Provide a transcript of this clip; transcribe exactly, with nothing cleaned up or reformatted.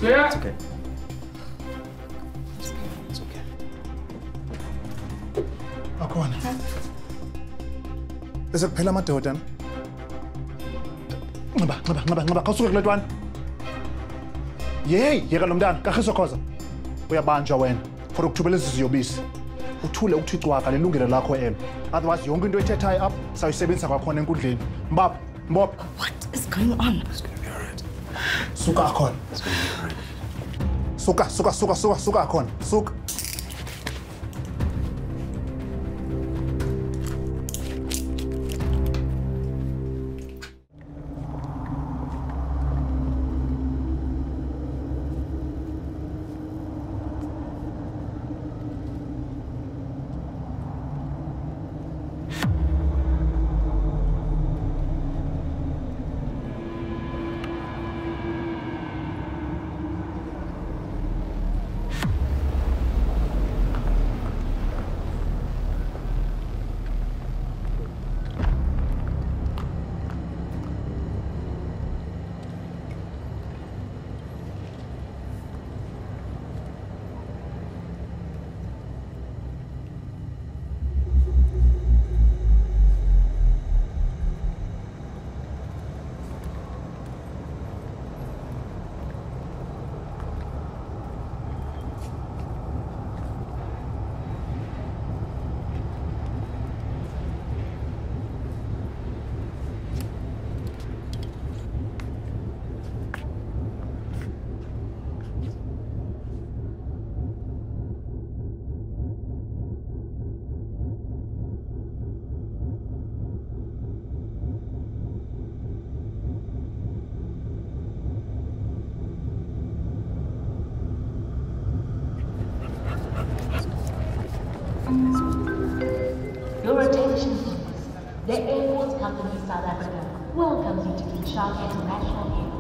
Clear? It's okay. It's okay. Akhona. Bese kuphela amadoda. Ngiba, ngiba, ngiba, ngiba, kawusuke kule ntwana. Yey, yeka lo mntana, Kagiso khoza. Uyabanjwa wena for ukuthubela iziziyobisi. Uthule ukuthi icwaka lelungelo lakho elo. Otherwise yonke into ethethayo apha sayisebenzisa kwakhona enkundleni. Mbapha, mbopha. What is going on? It's gonna be alright. Suka Akhona. It's gonna be alright. Suka, suka, suka, suka, suka Akhona. Suka. Your attention, please. The Airport Company South Africa welcomes you to Kinshasa International Airport.